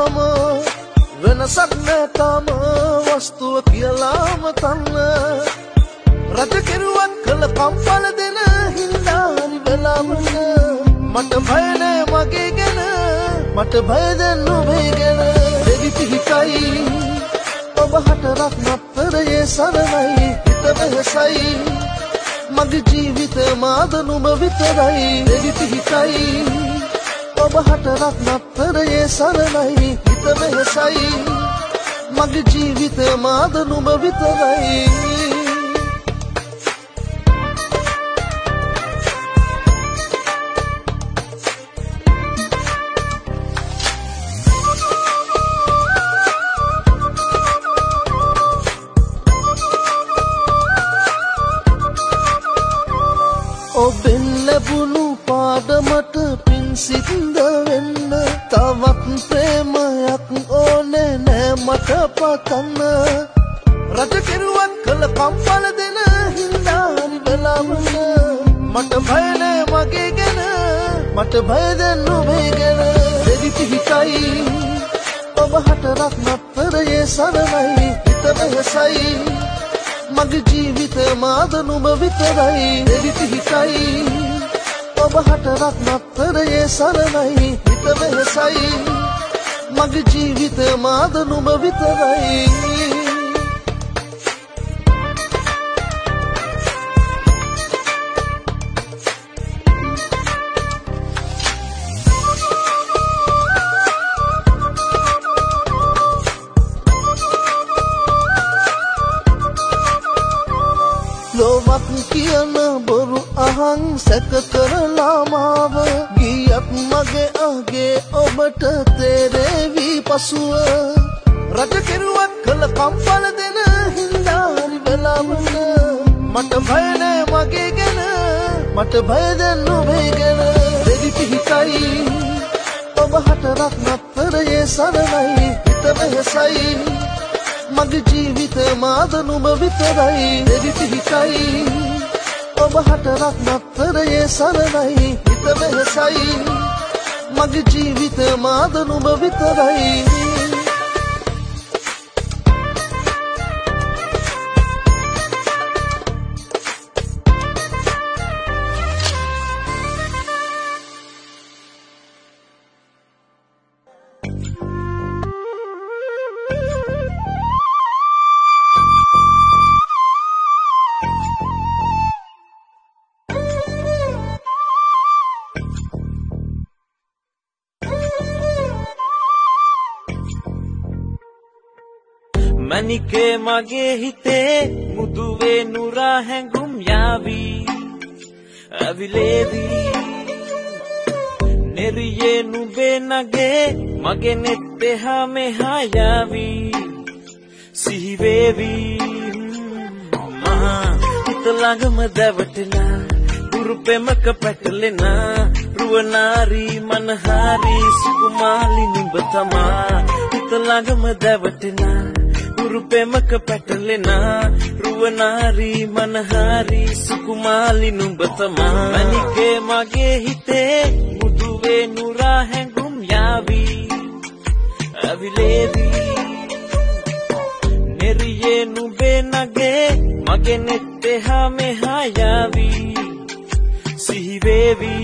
තාම වෙනසක් නෑ තාම වස්තුව කියලාම තන්න රජ කෙරුවන් කළ කම්පල දෙන හින්දා හරි වෙලාවක මට බය නෑ මගේ ගැන මට බය දැන් ඔබේ ගැන දෙවි පිහිටයි ඔබ හතරක් නතරයේ සරණයි හිත වෙහසයි මගේ ජීවිත මාද නුඹ විතරයි දෙවි පිහිටයි ඔබ හතරක් නතරයේ සරණයි හිත වෙහසයි මගේ ජීවිත මාද නුඹ විතරයි ඔබෙන් ලැබුණු පාඩමට පින් සිද්ද වෙන්න තවත් ප්‍රේමයක් ඕනේ නෑ මට පතන්න රජ කෙරුවන් කළ කම්පල දෙන හින්දා හරි වෙලාවක මට බය නෑ මගේ ගැන මට බය දැන් ඔබේ ගැන දෙවි පිහිටයි ඔබ හතරක් නතරයේ සරණයි හිත වෙහසයි මගේ ජීවිත මාද නුඹ විතරයි දෙවි පිහිටයි ඔබ හතරක් නතරයේ සරණයි හිත වෙහසයි මගේ ජීවිත මාද නුඹ විතරයි ලෝවක් කියන බොරු අහන් සැක කරලා මාව ගියත් මගේ අගේ ඔබට තේරෙවි පසුව රජ කෙරුවන් කළ කම්පල දෙන හින්දා හරි වෙලාවක මට බය නෑ මගේ ගැන මට බය දැන් ඔබේ ගැන දෙවි පිහිටයි ඔබ හතරක් නතරයේ සරණයි හිත වෙහසයි මගේ ජීවිත මාද නුඹ විතරයි දෙවි පිහිටයි ඔබ හතරක් නතරයේ සරණයි හිත වෙහසයි මගේ ජීවිත මාද නුඹ විතරයි මනිකේ මගේ හිතේ මුදුවේ නුරා හැඟුම් යාවි අවිලේවි නෙරියේ නුඹේ නගේ මගේ නෙත්තේ හා මෙහා යාවි සිහි වේවි මහා හිත ළඟම දැවටෙනා දුරුපෙමක පැටලෙනා රුවනාරි මනහාරි සුකුමාලි නුඹ තමා හිත ළඟම දැවටෙනා රුපෙමක පැටලෙනා රුවනාරි මනහාරි සුකුමාලි නුඹ තමා මනිකේ මගේ හිතේ මුදුවේ නුරා හැඟුම් යාවි අවිලේවි නෙරියේ නුඹේ නගේ මගේ නෙත්තේ හා මෙහා යාවි සිහි වේවි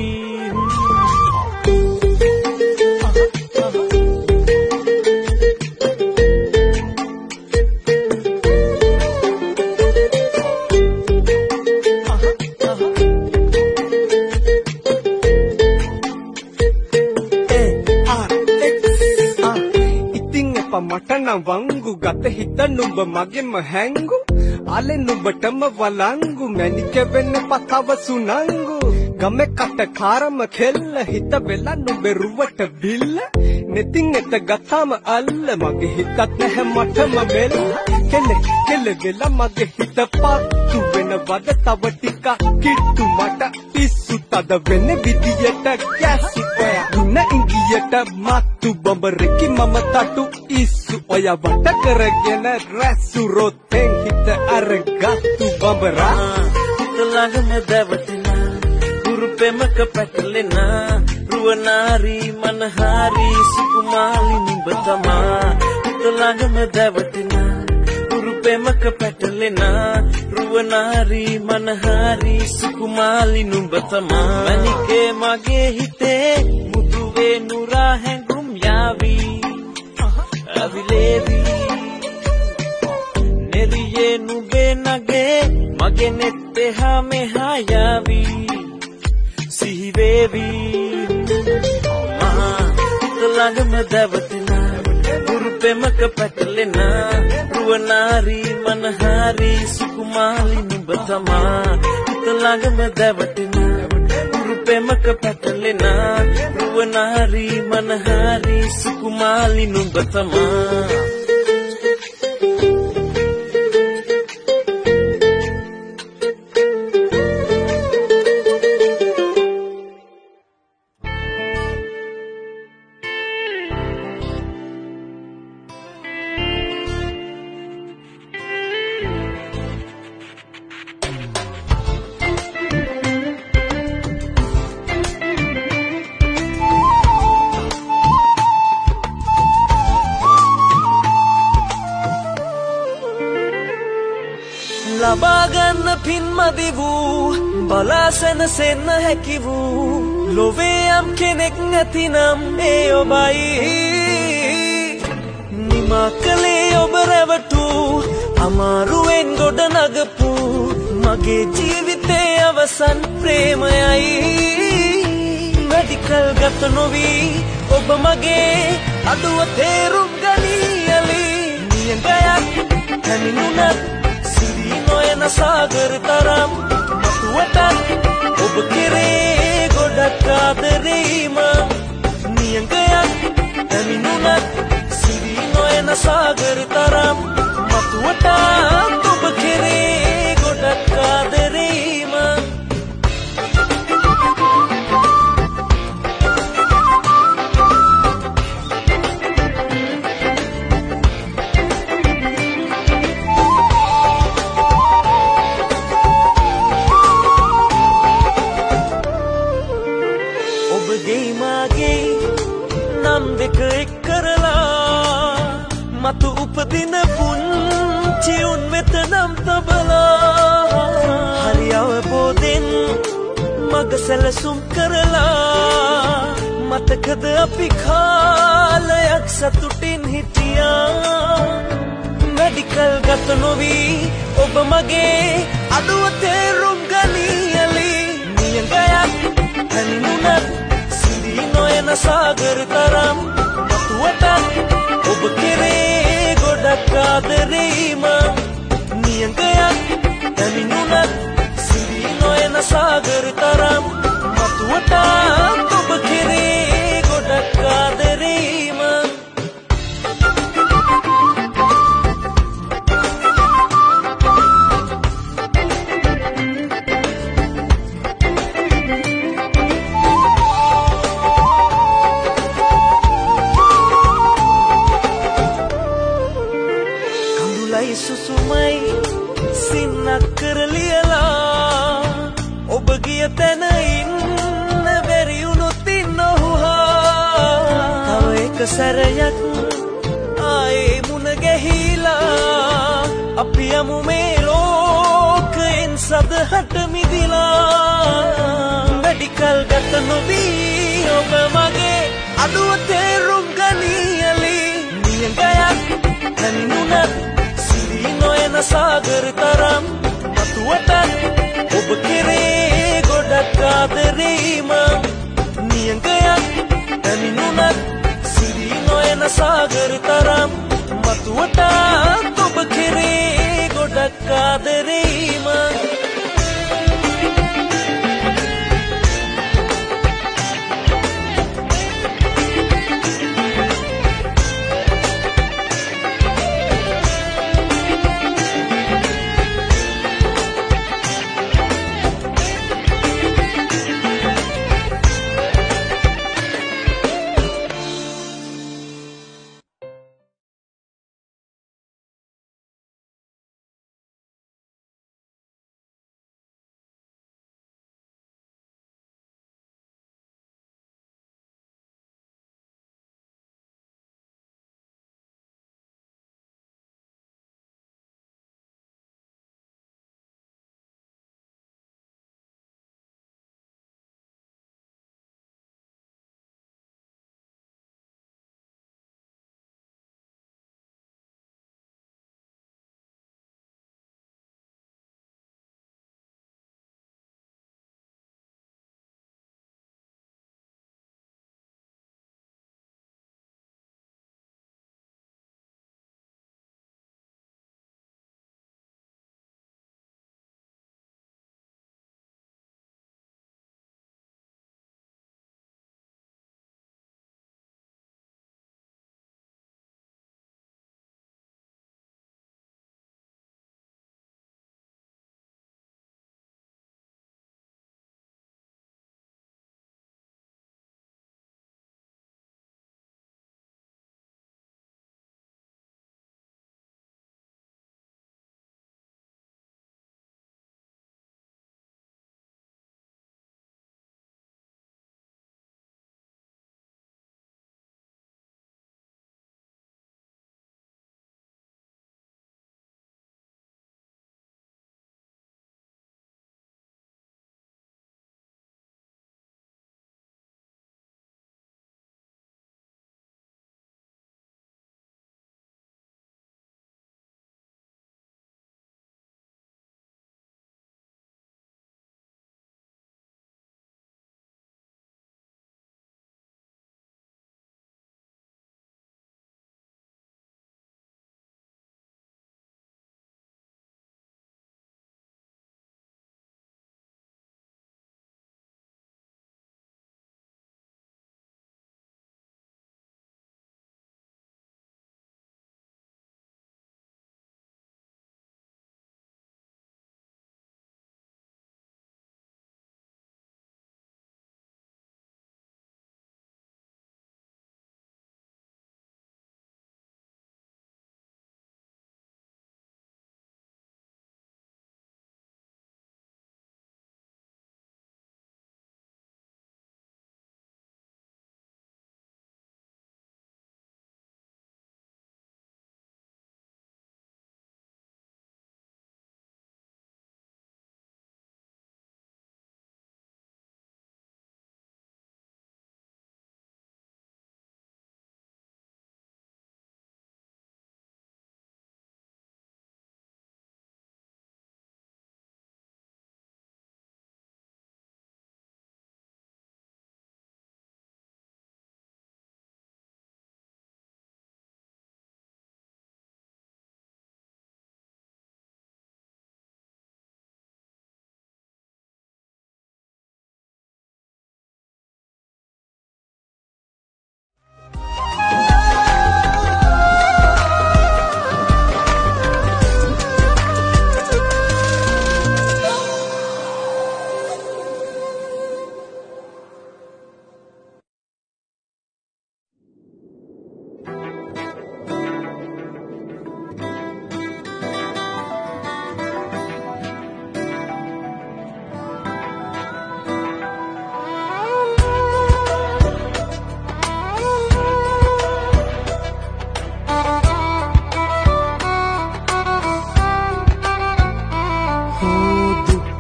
මටනම් වංගු ගත හිත නුඹ මගෙම හැංගු ආලේ නුඹටම වලංගු මැනික වෙන්න පතව සුනංගු ගමේ කට කාරම කෙල්ල හිත වෙලා නුඹේ රුවට බිල්ල නෙතින් එත ගතාම අල්ල මගේ හිතත් නැහැ මටම බෙල්ල කෙල වෙලා මගේ හිත පත්තු වෙන වද තව ටිකක් කිට්ටු මට පිස්සු තද වෙන විදියට ගැසු ඔය දුන්න ඉංගියට මත්තු බඹරකි මම තටු ඉස්සු ඔය වට කරගෙන රැස්සු රොතෙන් හිත අරගත්තු බඹරා හිත ළඟම දැවටෙනා දුරුපෙමක පැටලෙනා රුවනාරි මනහාරි සුකුමාලි නුඹ තමා හිත ළඟම දැවටෙනා උරුපෙමක පැටලෙනා රුවනාරි මනහාරි සුකුමාලි නුඹ තමා මණිකේ මගේ හිතේ මුදුවේ නුරා හැඟුම් යාවි අවිලේවි නෙරියේ නුඹේ නගේ මගේ නෙත් එහා මෙහා යාවි සිහි වේවි මහා හිත ළඟම දැවටෙනා උරුපෙමක පැටලෙනා රුවනාරි මනහාරි සුකුමාලි නුඹ තමා හිත ළඟම දැවටෙනා උරුපෙමක පැටලෙනා රුවනාරි මනහාරි සුකුමාලි නුඹ තමා ලබා ගන්න පින්මදි වූ බලා සැනසෙන්න හැකි වූ ලොවේ යම් කෙනෙක් නැතිනම් ඒ ඔබයි නිමා කළේ ඔබ රැවටූ අමාරුවෙන් ගොඩ නගපු මගේ ජීවිතේ අවසන් ප්‍රේමයයි මෙඩිකල් ගත නොවී ඔබ මගේ අඩුව තේරුම් ගනියලි නියඟයක් හැමිනුනත් නොයන සාගර තරම් මතුවටත් ඔබ කෙරේ ගොඩක් ආදරේම නියඟයක් පැමිණුනත් සිරි නොයන සාගර තරම් මතුවටත් ඔබ කෙරේ ගොඩක් ආදරේම නම් දෙක එක් කරලා මතු උපදින පුංචි උන් වෙත නම් තබලා හරි අවබෝධෙන් මග සැලසුම් කරලා මතකද අපි කාලයක් සතුටින් හිටියා මෙඩිකල් ගත නොවී ඔබ මගේ අඩුව තේරුම් ගනියලි නියඟයක් පැමිණුනත් නොයන සාගර තරම් මතුවටත් ඔබ කෙරේ ගොඩක් ආදරේම නියඟයක් පැමිණුනත් සිරි නොයන සාගර තරම් මතුවටත් ඔබ කෙරේ ගොඩක් ආදරේම සුසුමයි සින්නක් කරලියලා ඔබ ගිය තැන ඉන්න බැරි වුණොත් ඉන්නහුහා තව එක සැරයක් ආයේ මුණ ගැහිලා අපි යමු මේ ලෝකයෙන් සදහට මිදිලා මෙඩිකල් ගත නොවී ඔබ මගේ අඩුව තේරුම් ගනියලි නියඟයක් පැමිණුනත් නොයන සාගර තරම් මතුවටත් ඔබ කෙරේ ගොඩක් ආදරේම නියඟයක් පැමිණුනත් සිරි නොයන සාගර තරම් මතුවටත් ඔබ කෙරේ ගොඩක් ආදරේම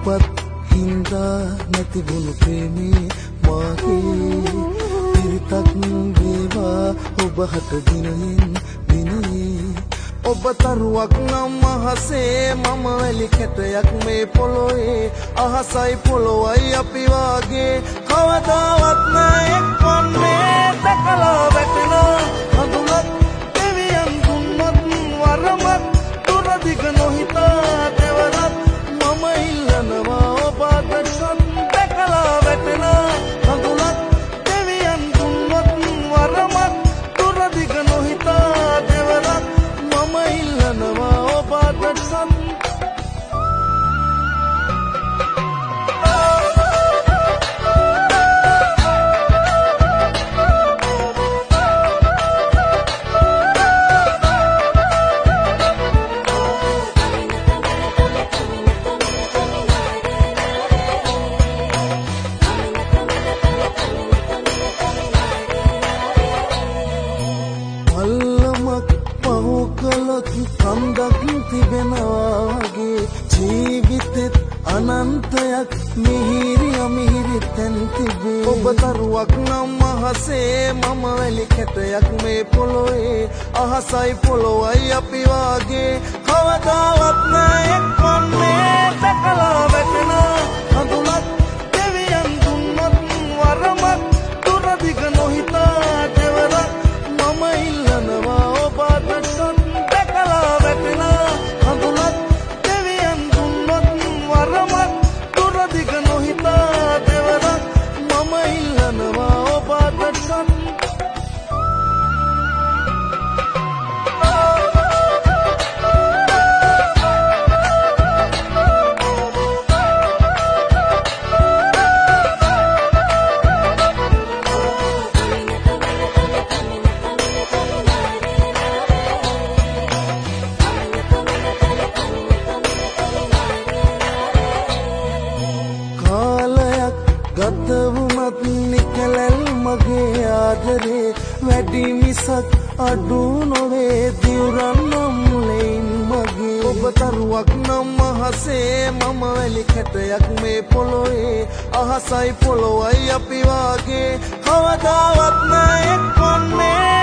දුප්පත් හින්දා නැතිවුණු ප්‍රේමේ මාගේ පිරිතක් වේවා ඔබ හට දිනෙන් දිනේ ඔබ තරුවක් නම් අහසේ මම වැලි කැටයක් මේ පොළොවේ අහසයි පොළොවයි අපි වාගේ කවදාවත් නෑ එක්වන්නේ දැකලා වැටෙනා හඳුනත් දෙවියන් දුන්නත් වරමත් දුරදිග නොහිතා දෙවරත් මම ඉල්ලනවා ඔබට දැකලා වැටෙනා හඳුනත් දෙවියන් දුන්නත් වරමත් දුරදිග නොහිතා දෙවරත් මම ඉල්ලනවා ඔබට කන්දක් තිබෙනවාගේ ජීවිතෙත් අනන්තයක් මිහිරි අමිහිරි තැන් තිබේ ඔබ තරුවක් නම් අහසේ මම වැලි කැටයක් මේ පොළොවේ අහසයි පොළොවයි අපි වාගේ කවදාවත් නෑ එක්වන්නේ දැකලා වැටෙනා හඳුනත් දෙවියන් දුන්නත් වරමත් දුරදිග නොහිතා දෙවරක් මම ඉල්ලනවා ඔබට දැකලා වැටෙනා හඳුනත් දෙවියන් දුන්නත් වරමත් දුරදිග නොහිතා දෙවරක් මම ඉල්ලනවා ඔබට ගතවුනත් නිකලල් මගේ ආදරේ වැඩි මිසක් අඩු නොවේ දිවුරන්නම් ලෙයින් මගේ ඔබ තරුවක් නම් අහසේ මම වැලි කැටයක් මේ පොළොවේ අහසයි පොළොවයි අපි වාගේ කවදාවත් නෑ එක්වන්නේ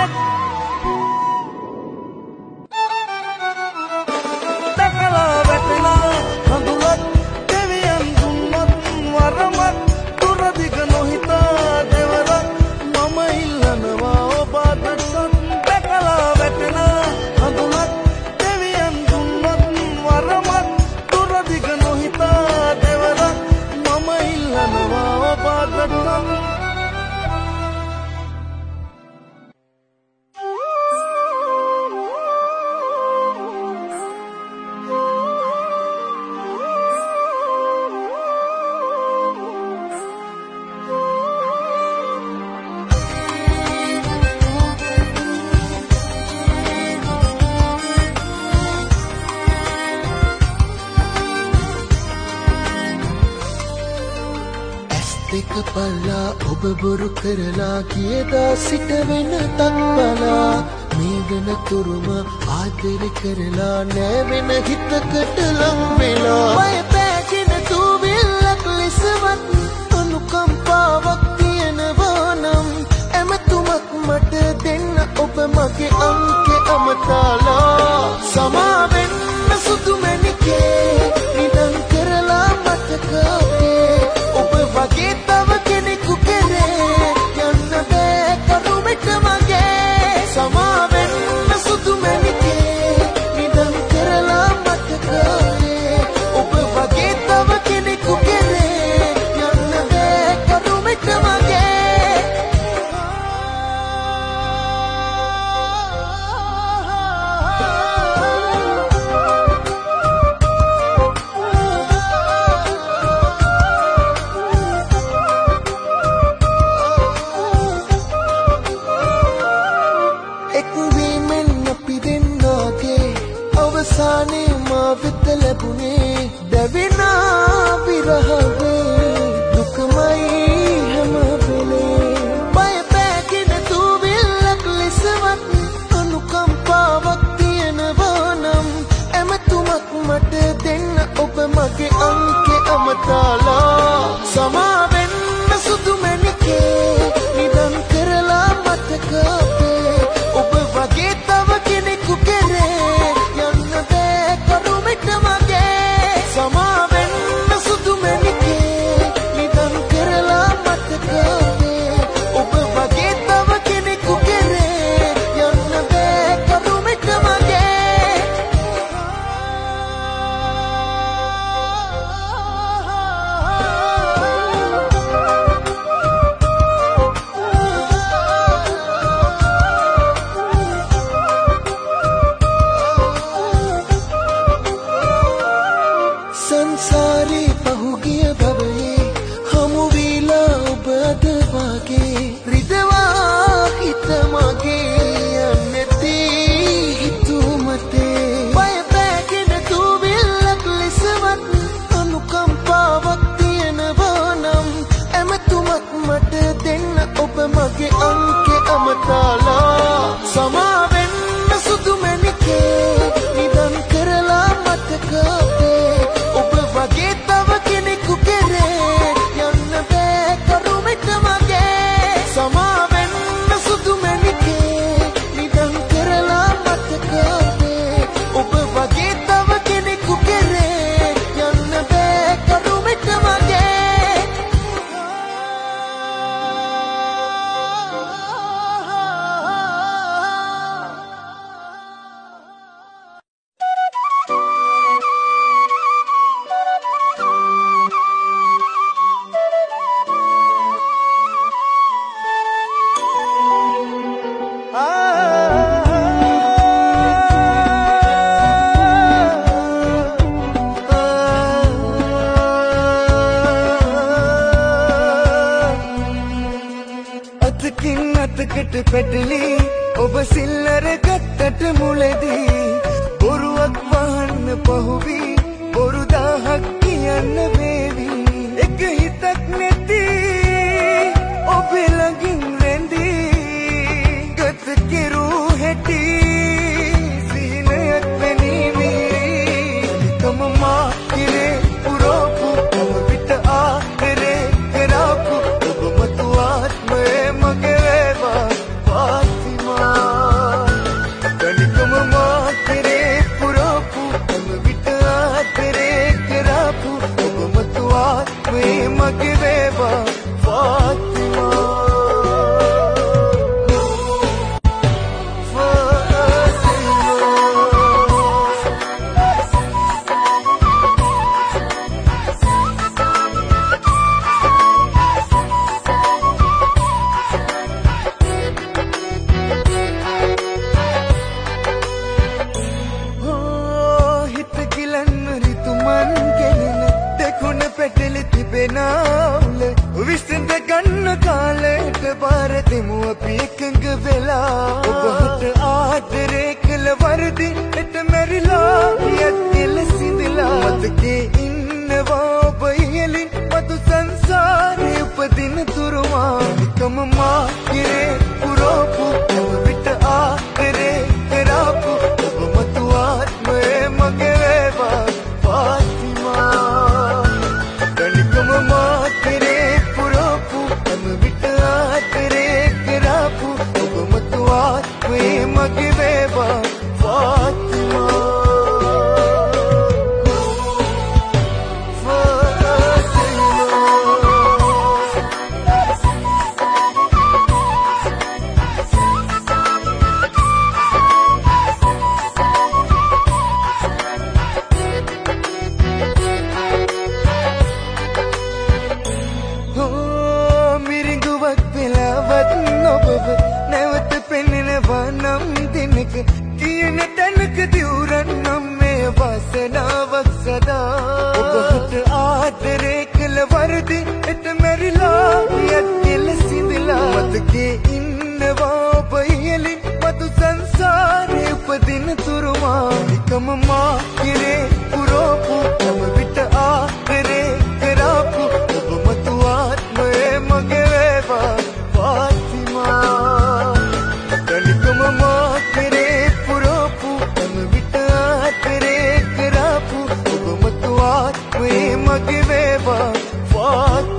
දැකලා වැටෙනා හඳුනත් දෙවියන් දුන්නත් වරමත් දුරදිග නොහිතා දෙවරක් මම ඉල්ලනවා ඔබට දැකලා වැටෙනා හඳුනත් දෙවියන් දුන්නත් වරමත් දුරදිග නොහිතා දෙවරක් මම ඉල්ලනවා ඔබට දෙක පල්ලා ඔබ බොරු කරලා කියදා සිට වෙන තක්බලා මේ වෙන තුරුම ආදර කරලා නෑ වෙන හිතකට ලං වෙලා මය පෑගෙන තුවිල්ලක් ලෙසවත් අනුකම්පාවක් තියෙනවා නම් ඇමතුමක් මට දෙන්න ඔබ මගේ අංකේ අමතාලා සමාවෙන්න සුදු මැණිකේ නිදන් කරලා මතකයේ ඔබ වගේ තව කෙනෙකු කෙරේ යන්න බෑ කරුමෙට මගේ සමාවෙන්න සුදු මැණිකේ නිදන් කරලා මතකයේ ඔබ වගේ ගෙදරට පැටලි ඔබ සිල්ලර ගත්තට මුලදී බොරුවක් වහන්න පහුවි බොරු 1000ක් කියන්න වේවි එක හිතක් නැති ඔබේ ළඟින් රැඳී ගත කෙරූ හැටි සිහිනයක් වෙනීමි තම මා කිරේ පුරෝපු ඔබ විට ආදරේ කරාපු ඔබ මතු ආත්මයේ මගේ වේවා ෆාතිමා තනිකම මා කිරේ පුරෝපු ඔබ විට ආදරේ කරාපු ඔබ මතු ආත්මයේ මගේ වේවා ෆාතිමා විශ්ඳ ගන්න කාලයට බාර දෙමු අපි එකඟ වෙලා ඔබ හට ආදරේ කළ වරදි එත මැරිලා යත් කෙල සිඳලා මතකේ ඉන්නවා ඔබ ඉහළින් මතු සංසාරේ උපදින තුරුමා නිකම මා කිරේ පුරෝපු ඔබ විට ආදරේ කරාපු ඔබ මතු ආත්මයේ මගේ වේවා ෆාතිමා තනිකම මා කිරේ පුරෝපු ඔබ විට ආදරේ කරාපු ඔබ මතු ආත්මයේ මගේ වේවා ෆාතිමා නැවත පෙනෙනවා නම් දිනක කියන තැනක දිවුරන්නම් මේ වාසනාවක් සදා ඔබ හට ආදරේ කළ වරදි එත මැරිලා යත් කෙල සිඳලා මතකේ ඉන්නවා ඔබ ඉහළින් මතු සංසාරේ උපදින තුරුමා නිකම මා කිරේ පුරෝපු ඔබ විට ආදරේ කරාපු ඔබ මතු ආත්මයේ මගේ වේවා ෆාතිමා තනිකම මා කිරේ පුරෝපු ඔබ විට ආදරේ කරාපු ඔබ මතු ආත්මයේ මගේ වේවා ෆාතිමා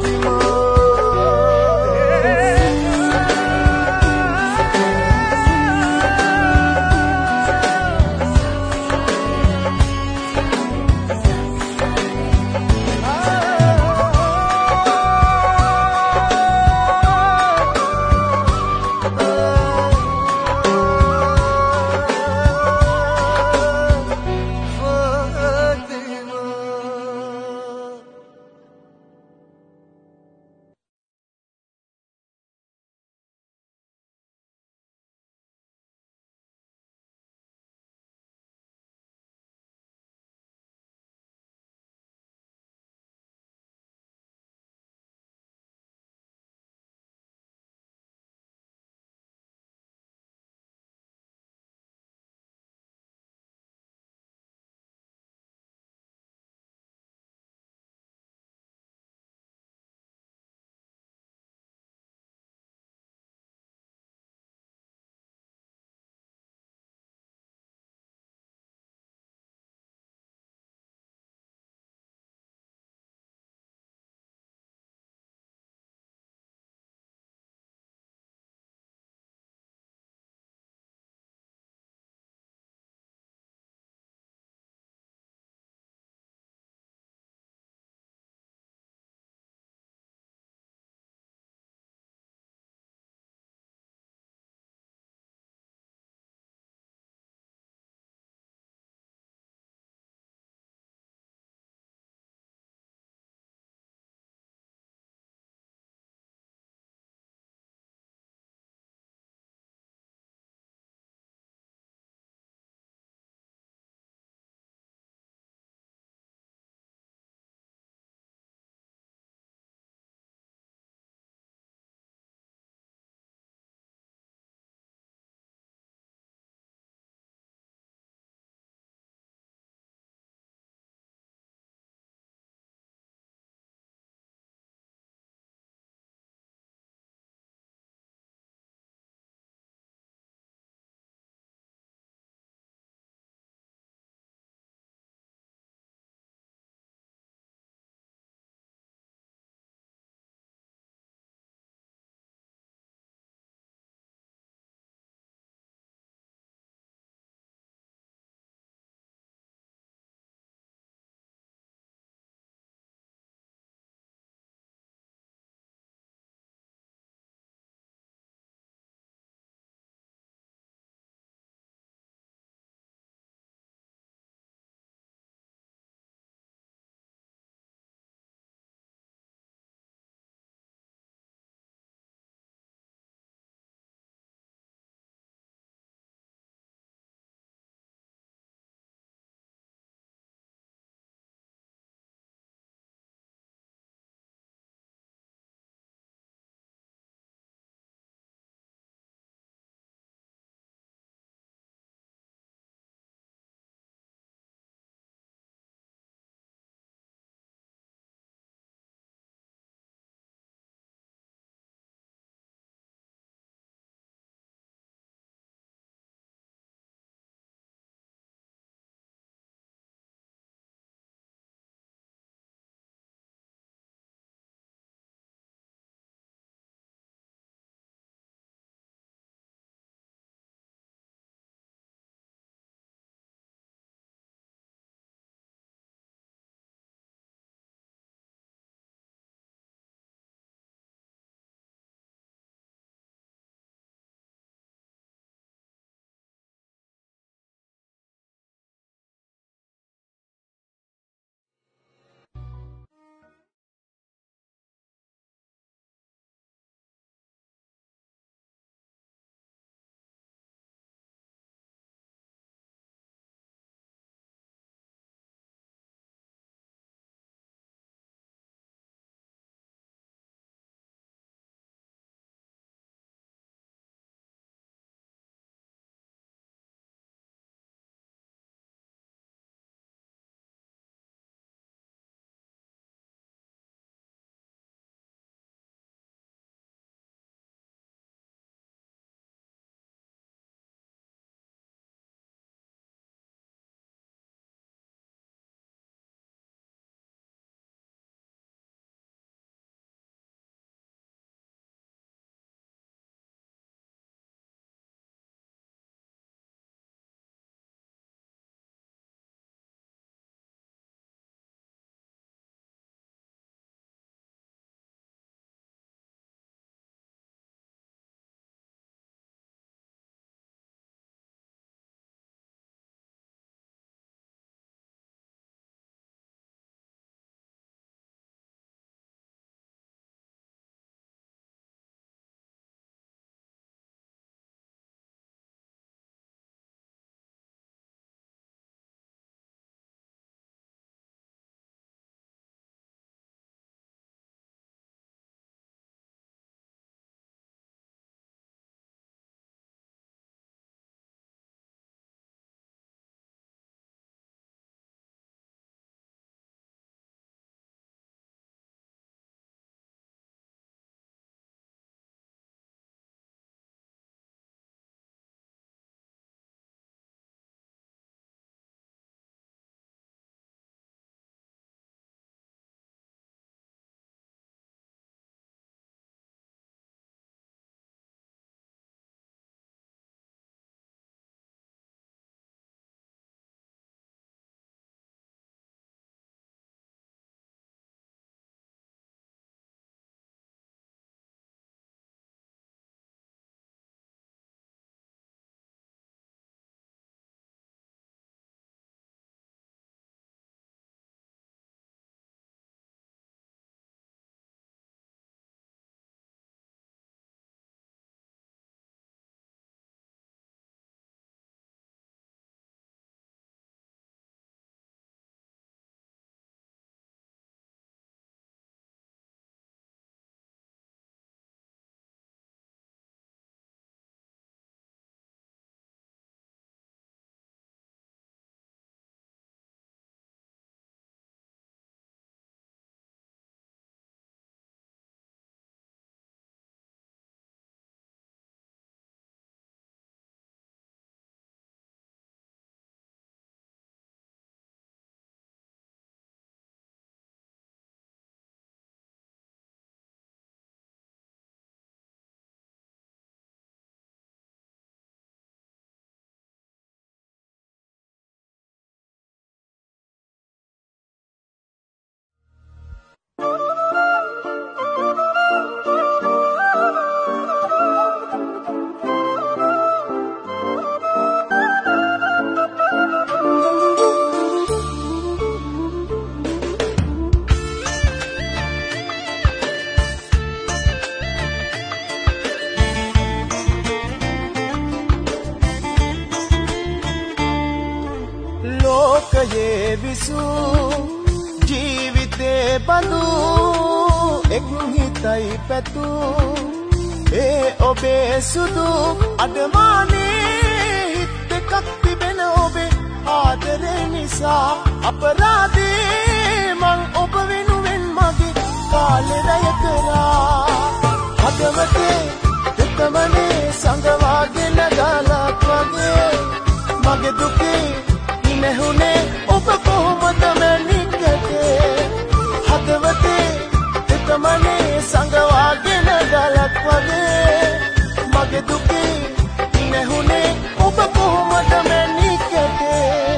යයි පැතු ඒ ඔබේ සුදු අඩමානේ හිත් දෙකක් තිබෙන ඔබේ ආදරේ නිසා අපරාධේ මං ඔබ වෙනුවෙන් මගේ කාලේ රැය කරා හදවතේ දෙතමනේ සංගවාගෙන ගලක් වගේ මගේ දුකේ ඉනහුනේ ඔබ කොහොමද මැනිකටේ හදවතේ දෙතමනේ සංගවාගෙන ගලක් වගේ මගේ දුකේ ඉනහුනේ ඔබ කොහොමද මැනිකටේ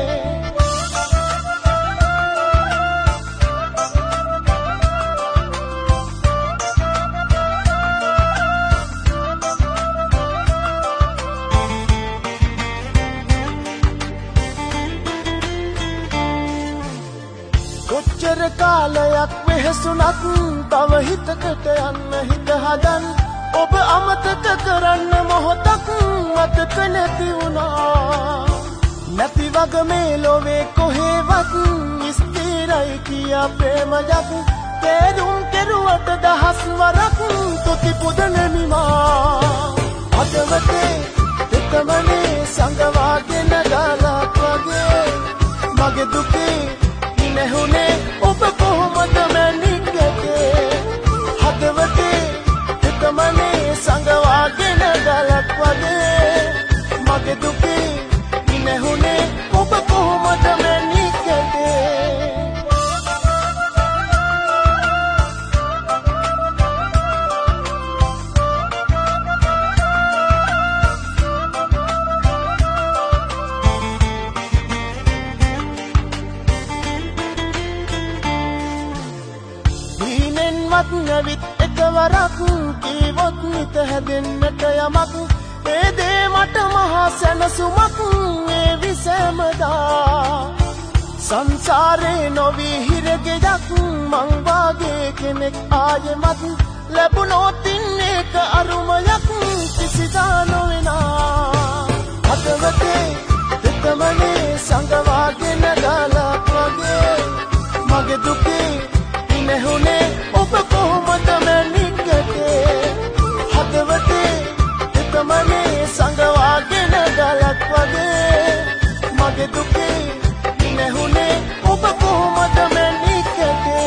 කොච්චර කාලයක් වෙහසුණත් තව හිතකට යන්න හිත හදන් ඔබ අමතක කරන්න මොහොතක් මතක නැති වුණා නැති වග මේ ලොවේ කොහෙවත් ස්ථිරයි කියා ප්‍රේමයක් තේරුම් කෙරුවට දහස් වරක් තුති පුදන නිමා හදවතේ දෙතමනේ සංගවාගෙන ගලක් වගේ මගේ දුකේ ඉනහුනේ ඔබ කොහොමද මැනිකටේ හදවතේ දෙතමනේ සංගවාගෙන ගලක් වගේ මගේ දුකේ ඉනහුනේ ඔබ කොහොමද මැනිකටේ නැවිත් එකවරක් කීවොත් නිත හැදෙන්නට යමක් ඒ දේ මට මහා සැනසුමක් ඒ විසමදා සංසාරේ නොවි හිරගෙයක් මං වාගේ කෙනෙක් ආයෙමත් ලැබුණොත් ඒක අරුමයක් කිසිදා නොවෙනා හදවතේ දෙතමනේ සංගවාගෙන ගලක් වගේ මගේ දුකේ ඉනහුනේ ඔබ කොහොමද මැනිකටේ හදවතේ දෙතමනේ සංගවාගෙන ගලක් වගේ මගේ දුකේ ඉනහුනේ ඔබ කොහොමද මැනිකටේ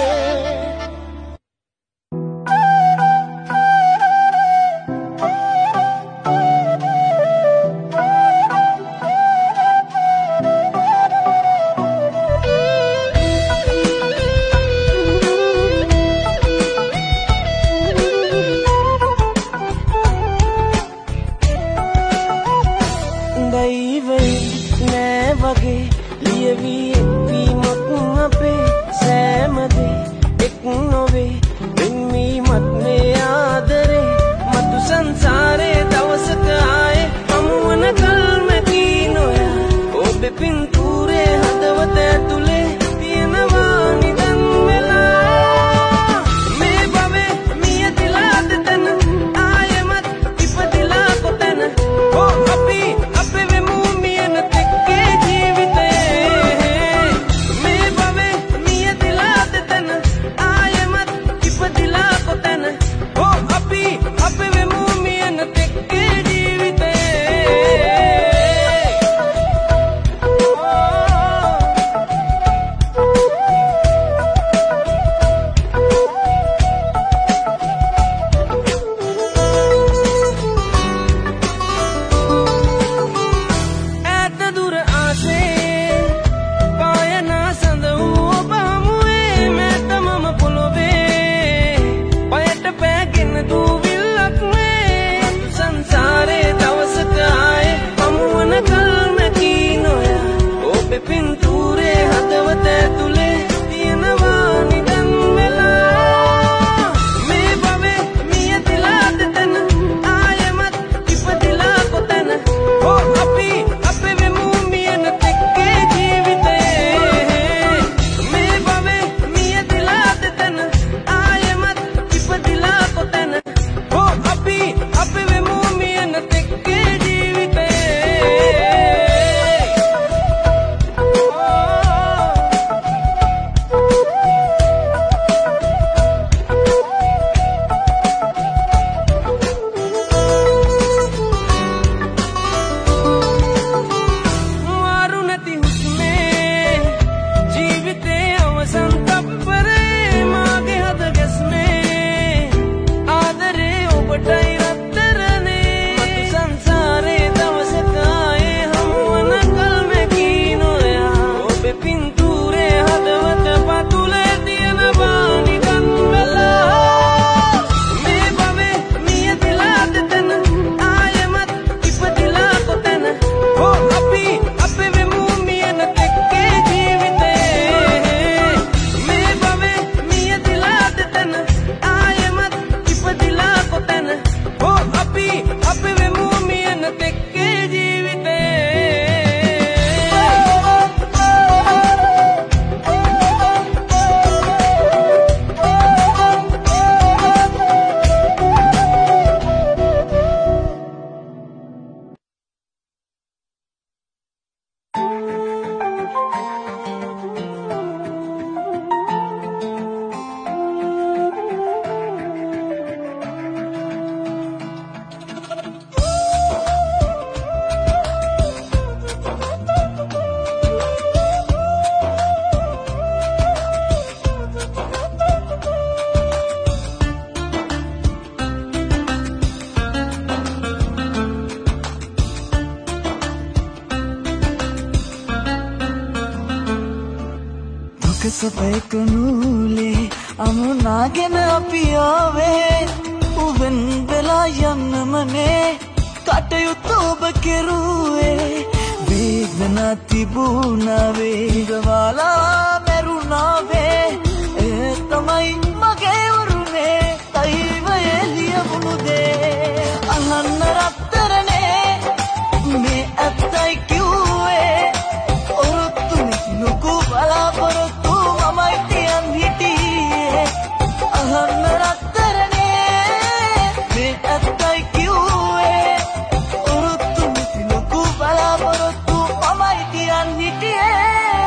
සපයක නූලේ අමුණාගෙන අපි ආවේ උවෙන් වෙලා යන්නමනේ කටයුතු ඔබ කෙරුවේ වේදනා තිබුණා වේගවාලා මැරුණාවේ ඒ තමයි මගේ උරුමේ තයිව එළියවුණු දේ අහන්න රත්තරනේ මේ ඇත්තයි කිව්වේ ඔරොත්තු නුකු බලාපොරොත්තු මමයි තියන් හිටියේ අහන්න රත්තරනේ මේ ඇත්තයි කිව්වේ ඔරොත්තු නුකු බලාපොරොත්තු මමයි තියන් හිටියේ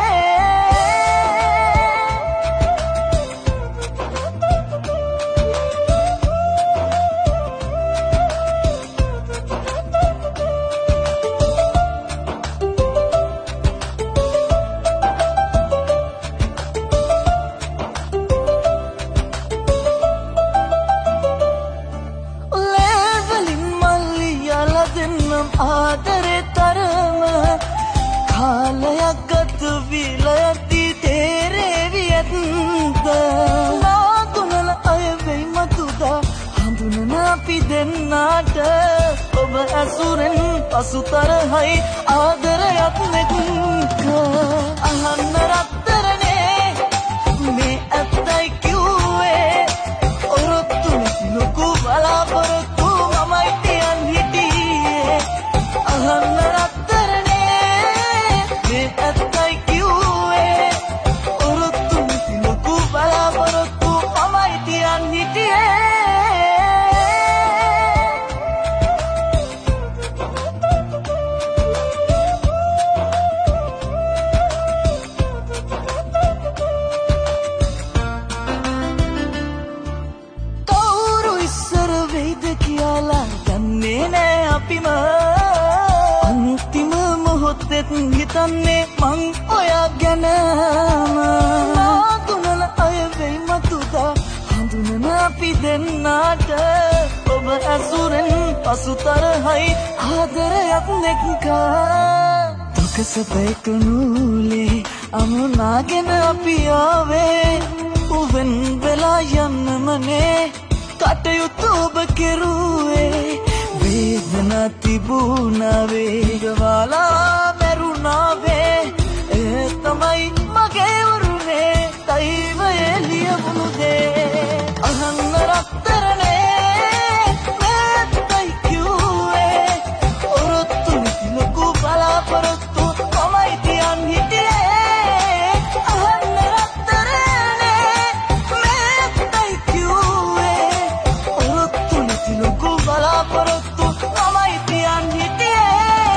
ආදරේ තරම කාලයක් ගත විලයති තේරෙවි ඇත්ත නාතුනල අය වෙයි මතුදා හඳුනන අපි දෙන්නාට ඔබ ඇසුරෙන් පසුතරහයි ආදරයක් නෙක්ක අහන්න රත්තරනේ මේ ඇත්තයි කිව්වේ ඔරොත්තු ලොකු බලාපොරොත්තු මමයි තියන් හිටියේ අහන්න රත්තරනේ මේ ඇත්තයි කිව්වේ ඔරොත්තු ලොකු බලාපොරොත්තු මමයි තියන් හිටියේ කවුරු ඉස්සර වෙයිද කියලා දන්නේ නෑ අපිම අන්තිම මොහොතෙත් හිතන්නේ මං ඔයා ගැනම නාතුනල අය වෙයි මතුදා හඳුනන අපි දෙන්නාට ඔබ ඇසුරෙන් පසුතරහයි ආදරයක් නෙක්කා දුක සපයක නූලේ අමුණාගෙන අපි ආවේ උවෙන් වෙලා යන්නමනේ කටයුතු ඔබ කෙරුවේ වේදනා තිබුණා වේගවාලා මැරුණාවේ ඒ තමයි මගේ උරුමේ තයිව එළියවුණු දේ අහන්න රත්තරනේ මේත්තයි කිව්වේ ඔරොත්තු ලොකු බලාපොරොත්තු මමයි තියන් හිටියේ අහන්න රත්තරනේ මේත්තයි කිව්වේ ඔරොත්තු ලොකු බලාපොරොත්තු මමයි තියන් හිටියේ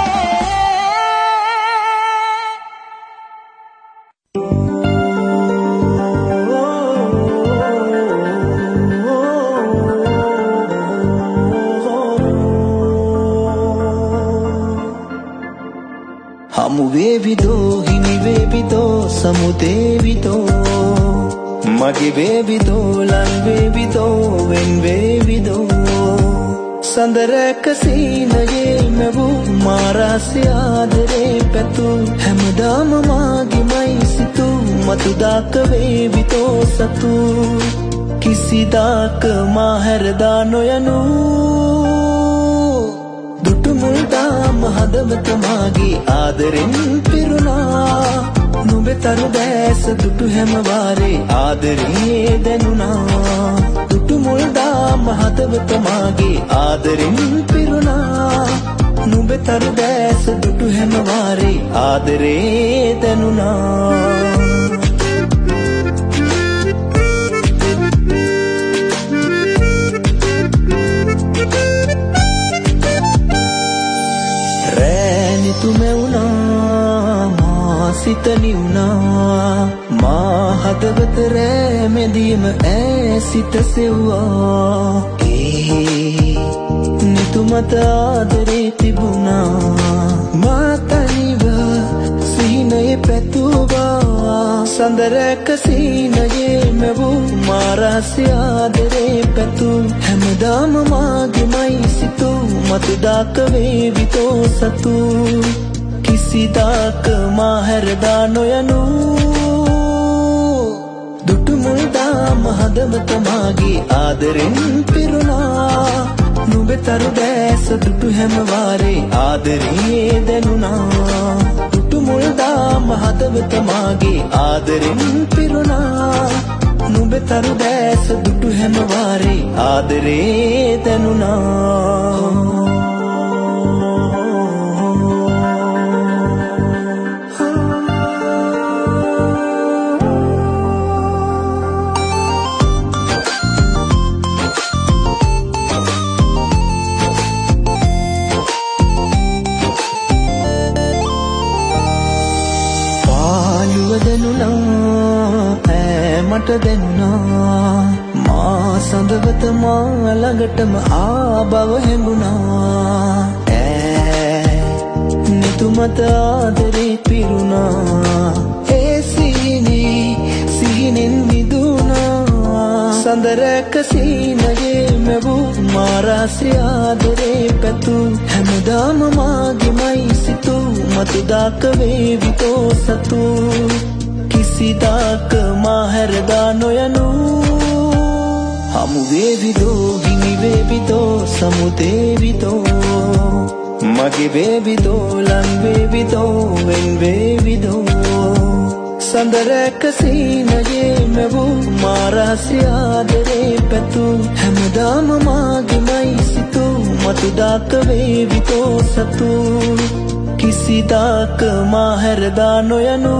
හමු වේවිදෝ හිමි වේවිදෝ සමුදේවිදෝ මගේ වේවිදෝ ලං වේවිදෝ වෙන් වේවිදෝ සඳරක සීනයේ මැවූ මාරාසි ආදරේ පැතු හැමදාම මාගේමයි සිතු මතුදාක වේවිදෝ සතු කිසිදාක මා හැරදා නොයනු දුටුමුල්දාම හදවත මාගේ ආදරෙන් පිරුණා නුඹතරු දැස දුටු හැම වාරේ ආදරේ දැනුණා දුටුමුල්දාම හදවත මාගේ ආදරෙන් පිරුණා නුඹතරු දැස දුටු හැම වාරේ ආදරේ දැනුණා සිතනි වුණා මා හදවත රැමැදීම ඈසිත සෙව්වා නිතුමත ආදරේ තිබුණා මා තනිව සීනයේ පැතුවා සඳරක සීනයේ මැවූ මාරාසි ආදරේ පැතු හැමදාම මාගේමයි සිතු මතුදාක වේවිතෝ සතු කිසිදාක මා හැරදා නොයනු හදවත මාගේ ආදරෙන් පිරුණා නුඹතරු දැස දුටු හැම වාරේ ආදරේ දැනුණා දුටු මුල් දාම හදවත මාගේ ආදරෙන් පිරුණා නුඹතරු දැස දුටු හැම වාරේ ආදරේ දැනුණා මට දැනුණා මා සඳවත මා ළඟටම ආබව හැඟුණා නිතුමත ආදරේ පිරුණා ඒ සිහිනෙන් මිදුණා සඳරැක සීනයේ මැවූ මා රාත්‍රී ආදරේ පැතු හැමදාම මාගෙමයි සිතු මතුදාක වේවිතෝ සතු කිසිදාක මා හැරදා නොයනු හමු වේවිදෝ හිමි වේවිදෝ සමුදේවිදෝ මගේ වේවිදෝ ලං වේවිදෝ වෙන් වේවිදෝ සඳරැක සීනයේ මැවූ මා රාත්‍රී ආදරේ පැතු හැමදාම මාගෙමයි සිතු මතුදාක වේවිදෝ සතු කිසිදාක මා හැරදා නොයනු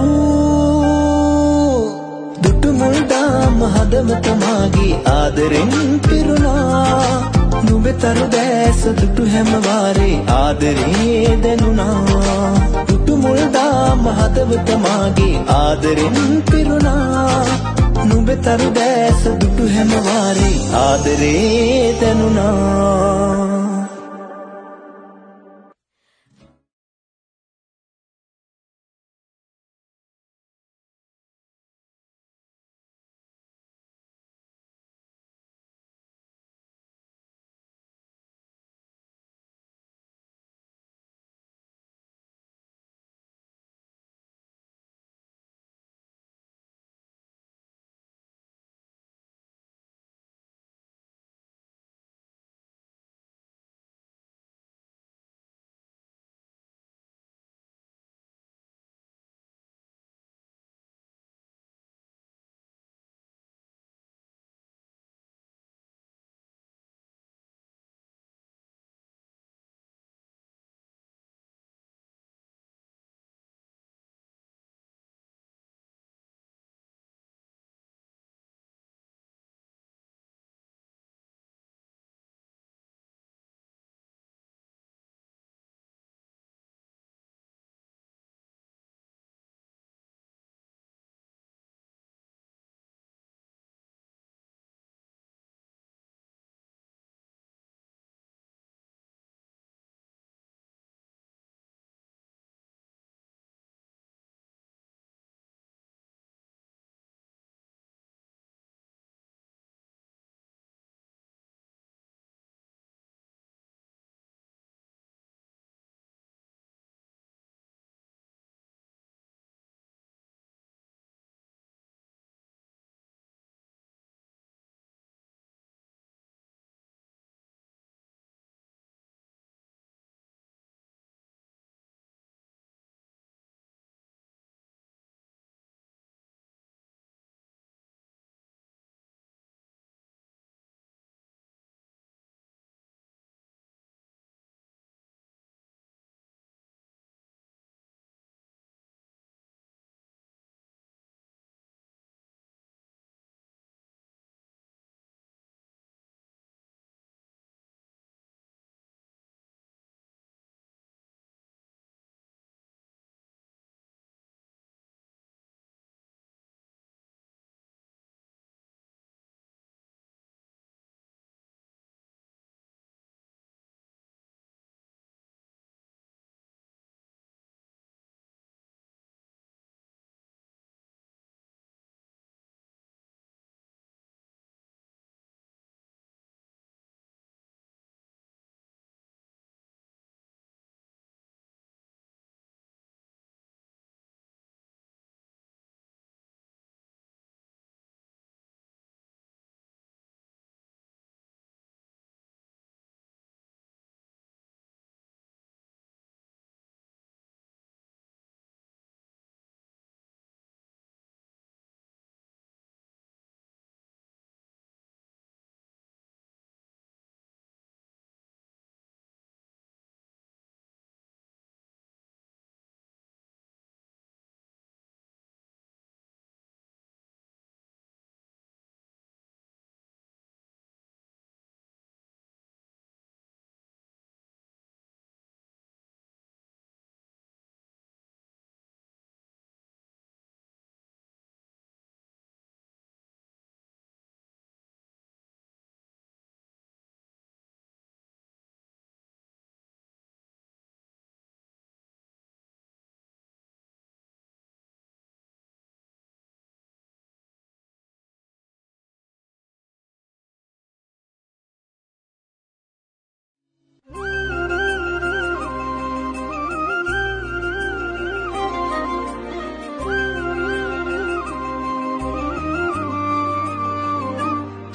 මුල්දාම හදවත මාගේ ආදරෙන් පිරුණා නුඹතරු දැස දුටු හැම වාරේ ආදරේ දැනුණා දුටු මුල්දාම හදවත මාගේ ආදරෙන් පිරුණා නුඹතරු දැස දුටු හැම වාරේ ආදරේ දැනුණා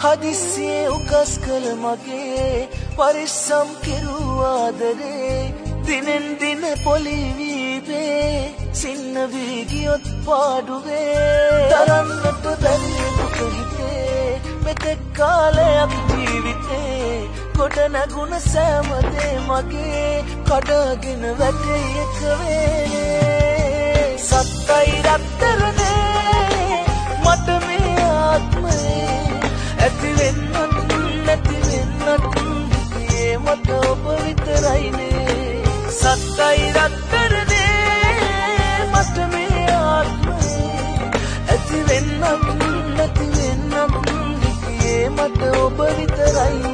හදිස්සියේ උකස් කළ මගේ පරිස්සම් කෙරූ ආදරේ දිනෙන් දින පොලිවීවේ සින්න වී ගියොත් පාඩුවේ තරන්නට බැරි දුක හිතේ මෙතෙක් කාලයක් ජීවිතේ කොට නැගුණ සෑම දේ මගේ කඩගෙන වැටේ එක වේලේ සත්තයි රත්තරනේ මට මේ ආත්මේ ඇති වෙන්නත් නැති වෙන්නත් හිතේ මට ඔබ විතරයිනේ සත්තයි රත්තරනේ මට මේ ආත්මේ ඇති වෙන්නත් නැති වෙන්නත් හිතේ මට ඔබ විතරයිනේ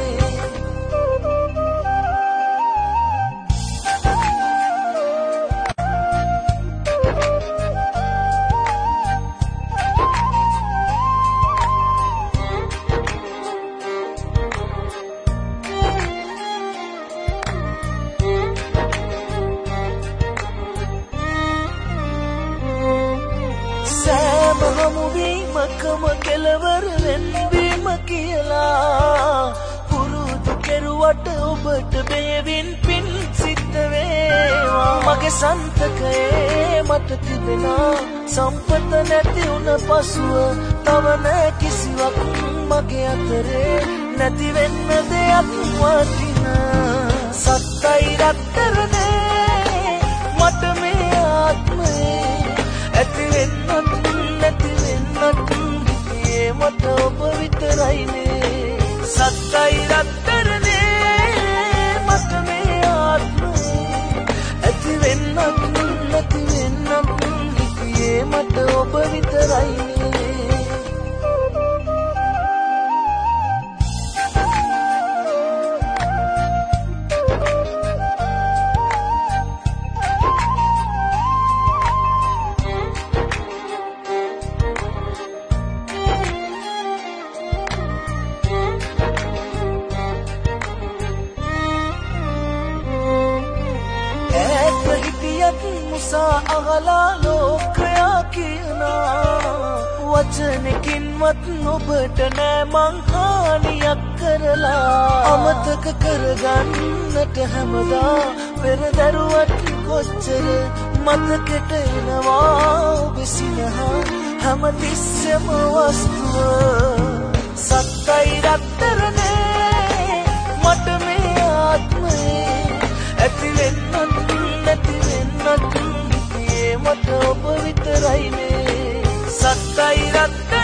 හමුවීමකම කෙලවර වෙන්වීම කියලා පුරුදු කෙරුවට ඔබට බේවින් පින් සිද්ධ වේවා මගේ සන්තකයේ මට තිබෙනා සම්පත නැති වුණ පසුව තව නෑ කිසිවක් මගේ අතරේ නැති වෙන්න දෙයක් වටිනා සත්තයි රත්තරනේ මට මේ ආත්මේ ඇති වෙන්නත් නැති වෙන්නත් හිතේ මට ඔබ විතරයිනේ සත්තයි රත්තරනේ මට මේ ආත්මේ ඇති වෙන්නත් නැති වෙන්නත් හිතේ මට ඔබ විතරයිනේ මුසා අහලා ලෝකයා කියනා වචනකින්වත් ඔබට නෑ මං හානියක් කරලා අමතක කරගන්නට හැමදා පෙරදරුවත් කොච්චර මතකෙට එනවා ඔබ සිනහා හැමතිස්සෙම වස්තුව සත්තයි රත්තරනේ මට මේ ආත්මේ ඇති වෙන්නත් නැති වෙන්නත් හිතේ මට ඔබ විතරයිනේ සත්තයි රත්තරනේ